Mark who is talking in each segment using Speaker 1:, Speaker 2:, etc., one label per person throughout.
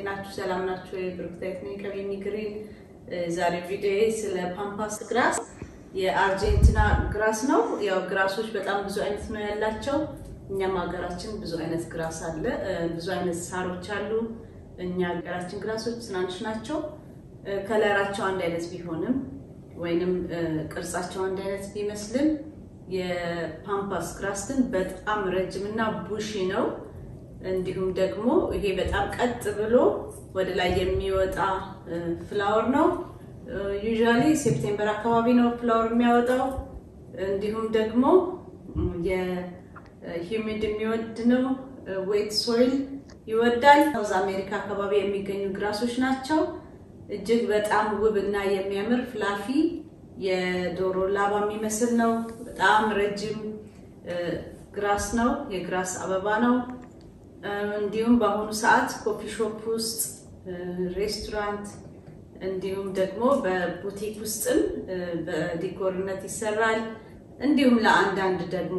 Speaker 1: እንዴናችሁ ሰላም ናችሁ የብሩክታይት ነኝ ከቤኒ ግሪን ዛሬ ቪዲዮ ስለ ፓምፓስ ግራስ የአርጀንቲና ግራስ ነው ያው ግራሶች በጣም ብዙ አይነት ነው ያላቸው እኛም ሀገራችን ብዙ አይነት ግራስ አለ ብዙ አይነት ሳሮች አሉ እኛ ሀገራችን ግራሶች ትናንሽ ናቸው ከለራቸው አንድ አይነት ቢሆንም ወይንም ቅርጻቸው አንድ አይነት ቢመስልም የፓምፓስ ግራስ ግን በጣም ረጅምና ቡሺ ነው እንዲሁም ደግሞ ይሄ በጣም ቀጥ ብሎ ወደ ላይ የሚወጣ ፍላወር ነው usually ሴፕቴምበር አካባቢ ነው ፍላወር የሚያወጣው እንዲሁም ደግሞ የሂሚድ የሚወድ ነው ዌት ሶይል ይወዳል ሳውዝ አሜሪካ አካባቢ የሚገኙ ግራሶች ናቸው እጅግ በጣም ውብና የሚያምር ፍላፊ የዶሮ ላባ የሚመስል ነው በጣም ረጅም ግራስ ነው የግራስ አበባ ነው እንዲሁም በአሁኑ ሰዓት ኮፊ ሾፕ ውስጥ ሬስቶራንት እንዲሁም ደግሞ በቡቲክ ውስጥም በዲኮርነት ይሰራል እንዲሁም ለአንዳንድ ደግሞ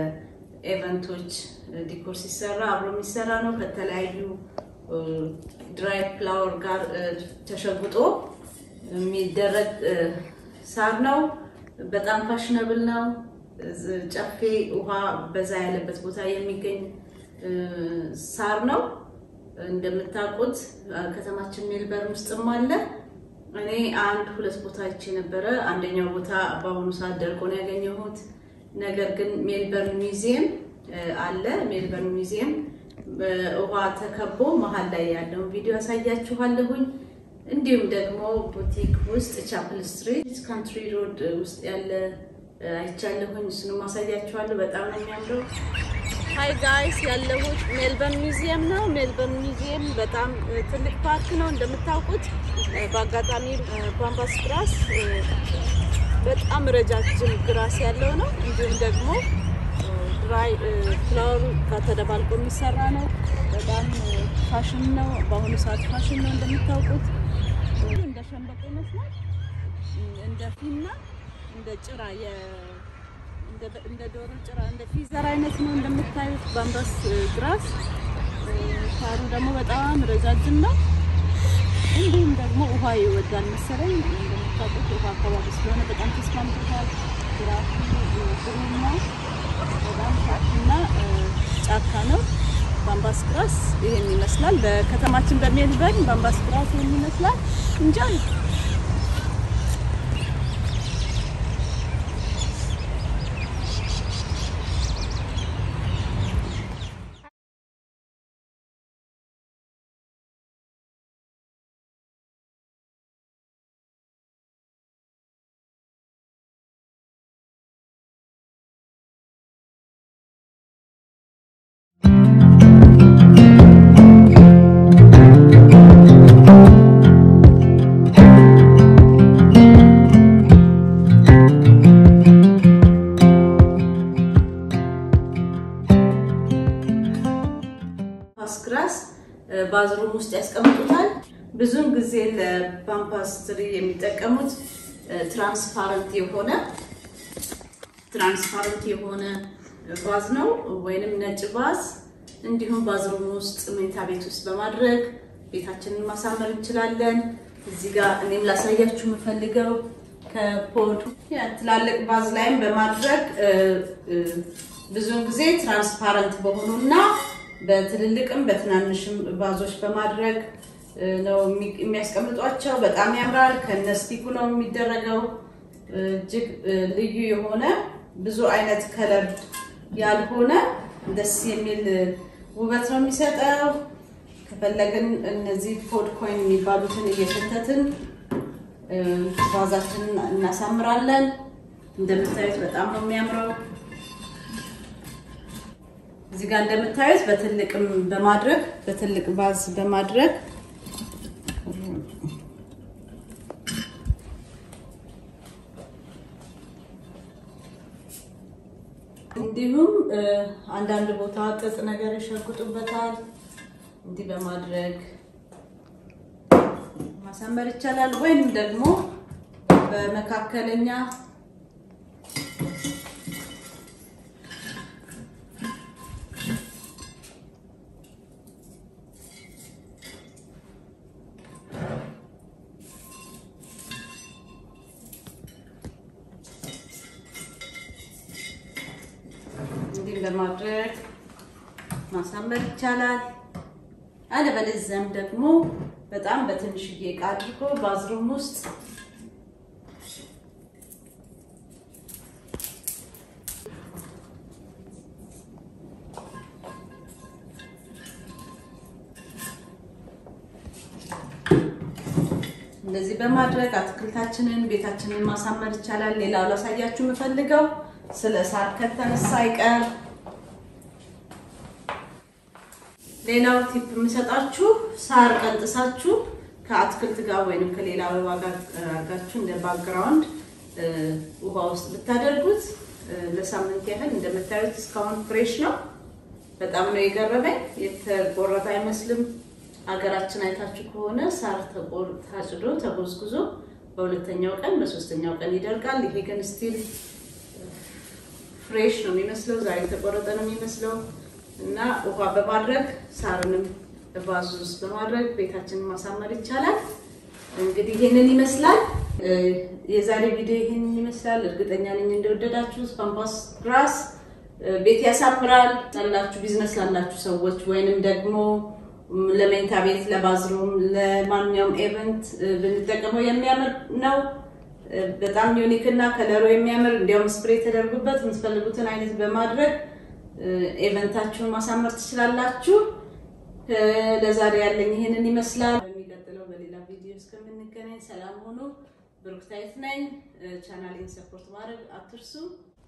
Speaker 1: ለኢቨንቶች ዲኮር ሲሰራ አብሮ የሚሰራ ነው ከተለያዩ ድራይ ፍላወር ጋር ተሸጉጦ የሚደረግ ሳር ነው በጣም ፋሽነብል ነው ጫፌ ውሃ በዛ ያለበት ቦታ የሚገኝ ሳር ነው እንደምታውቁት ከተማችን ሜልበርን ውስጥም አለ እኔ አንድ ሁለት ቦታ አይቼ ነበር አንደኛው ቦታ በአሁኑ ሰዓት ደርቆ ነው ያገኘሁት ነገር ግን ሜልበርን ሙዚየም አለ ሜልበርን ሙዚየም ውሃ ተከቦ መሃል ላይ ያለው ቪዲዮ ያሳያችኋለሁኝ እንዲሁም ደግሞ ቡቲክ ውስጥ ቻፕል ስትሪት ካንትሪ ሮድ ውስጥ ያለ አይቻለሁኝ እሱንም ማሳያችኋለሁ በጣም ነው የሚያምረው Hi guys ያለሁት ሜልበርን ሙዚየም ነው ሜልበርን ሙዚየም በጣም ትልቅ ፓርክ ነው እንደምታውቁት በአጋጣሚ ፓምፓስ ግራስ በጣም ረጃጅም ግራስ ያለው ነው እንዲሁም ደግሞ ድራይ ፍላወር ከተደባልቆ የሚሰራ ነው በጣም ፋሽን ነው በአሁኑ ሰዓት ፋሽን ነው እንደምታውቁት እንደ ሸንበቆ ይመስላል እንደ ፊና እንደ ጭራ እንደ ዶሮ ጭራ እንደ ፊዘር አይነት ነው እንደምታዩት ፓምፓስ ግራስ ሳሩ ደግሞ በጣም ረጃጅም ነው እንዲሁም ደግሞ ውሃ ይወዳል መሰለኝ እንደምታውቁት ውሃ አካባቢ ስለሆነ በጣም ተስማምቶታል ግራሱ ግሩና በጣም ፋሽና ጫካ ነው ፓምፓስ ግራስ ይሄን ይመስላል በከተማችን በሜልበርን ፓምፓስ ግራስ ይሄን ይመስላል እንጆይ ግራስ ባዝሩም ውስጥ ያስቀምጡታል ብዙን ጊዜ ለፓምፓስ ትሪ የሚጠቀሙት ትራንስፓረንት የሆነ ባዝ ነው ወይንም ነጭ ባዝ እንዲሁም ባዝሩም ውስጥ መኝታ ቤት ውስጥ በማድረግ ቤታችንን ማሳመር እንችላለን እዚህ ጋር እኔም ላሳያችሁ የምፈልገው ከፖድ ትላልቅ ባዝ ላይም በማድረግ ብዙን ጊዜ ትራንስፓረንት በሆኑና በትልልቅም በትናንሽም ባዞች በማድረግ ነው የሚያስቀምጧቸው በጣም ያምራል ከነስቲኩ ነው የሚደረገው እጅግ ልዩ የሆነ ብዙ አይነት ከለር ያልሆነ ደስ የሚል ውበት ነው የሚሰጠው ከፈለግን እነዚህ ፖድ ኮይን የሚባሉትን እየሸተትን ባዛችንን እናሳምራለን እንደምታዩት በጣም ነው የሚያምረው እዚህ ጋር እንደምታዩት በትልቅም በማድረግ በትልቅ ባዝ በማድረግ እንዲሁም አንዳንድ ቦታ ጥጥ ነገር ይሸጉጡበታል እንዲህ በማድረግ ማሳመር ይቻላል ወይንም ደግሞ በመካከለኛ በማድረግ ማሳመር ይቻላል። አለበለዚያም ደግሞ በጣም በትንሽዬ ዕቃ አድርጎ ባዝሩም ውስጥ እንደዚህ በማድረግ አትክልታችንን ቤታችንን ማሳመር ይቻላል። ሌላው ላሳያችሁ የምፈልገው ስለ ሳር ከተነሳ አይቀር ሌላው ቲፕ የምሰጣችሁ ሳር ቀንጥሳችሁ ከአትክልት ጋር ወይንም ከሌላ አበባ ጋር አድርጋችሁ እንደ ባክግራውንድ ውሃ ውስጥ ብታደርጉት ለሳምንት ያህል እንደምታዩት እስካሁን ፍሬሽ ነው። በጣም ነው የገረመኝ። የተቆረጠ አይመስልም። አገራችን አይታችሁ ከሆነ ሳር ታጭዶ ተጎዝጉዞ በሁለተኛው ቀን በሶስተኛው ቀን ይደርቃል። ይሄ ግን ስቲል ፍሬሽ ነው የሚመስለው፣ ዛሬ ተቆረጠ ነው የሚመስለው። እና ውሃ በማድረግ ሳርንም በቫዝ ውስጥ በማድረግ ቤታችንን ማሳመር ይቻላል። እንግዲህ ይሄንን ይመስላል የዛሬ ቪዲዮ። ይሄንን ይመስላል። እርግጠኛ ነኝ እንደወደዳችሁት። ፓምፓስ ግራስ ቤት ያሳምራል ላላችሁ ቢዝነስ ላላችሁ ሰዎች ወይንም ደግሞ ለመኝታ ቤት ለባዝሩም ለማንኛውም ኢቨንት ብንጠቀመው የሚያምር ነው። በጣም ዩኒክ እና ከለሩ የሚያምር እንዲያውም ስፕሬይ ተደርጎበት የምትፈልጉትን አይነት በማድረግ ኢቨንታችሁን ማሳመር ትችላላችሁ። ለዛሬ ያለኝ ይሄንን ይመስላል። በሚቀጥለው በሌላ ቪዲዮ እስከምንገናኝ ሰላም ሁኑ። ብሩክታይት ነኝ። ቻናሌን ሰፖርት ማድረግ አትርሱ።